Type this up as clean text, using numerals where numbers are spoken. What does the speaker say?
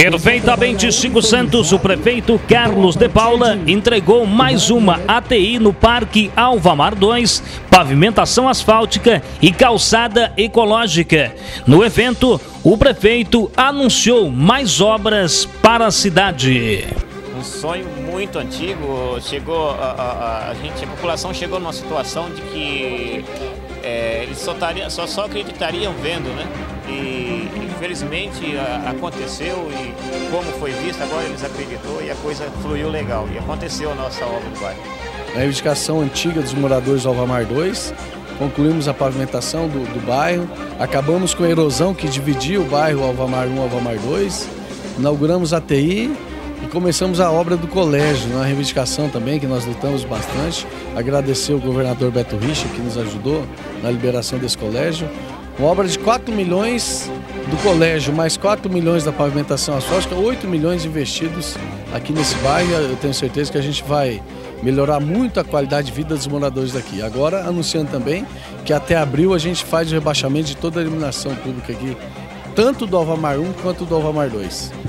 Perfeitamente 5 Santos, o prefeito Carlos de Paula entregou mais uma ATI no Parque Alvamar 2, pavimentação asfáltica e calçada ecológica. No evento, o prefeito anunciou mais obras para a cidade. Um sonho muito antigo, a população chegou numa situação de que eles só acreditariam vendo, né? E infelizmente aconteceu, e como foi visto, agora eles acreditou e a coisa fluiu legal. E aconteceu a nossa obra no bairro. Na reivindicação antiga dos moradores do Alvamar 2, concluímos a pavimentação do bairro, acabamos com a erosão que dividia o bairro Alvamar 1 e Alvamar 2, inauguramos a TI e começamos a obra do colégio, uma reivindicação também que nós lutamos bastante. Agradecer ao governador Beto Richa, que nos ajudou na liberação desse colégio. Uma obra de 4 milhões do colégio, mais 4 milhões da pavimentação asfáltica, 8 milhões investidos aqui nesse bairro. Eu tenho certeza que a gente vai melhorar muito a qualidade de vida dos moradores daqui. Agora, anunciando também que até abril a gente faz o rebaixamento de toda a iluminação pública aqui, tanto do Alvamar 1 quanto do Alvamar 2.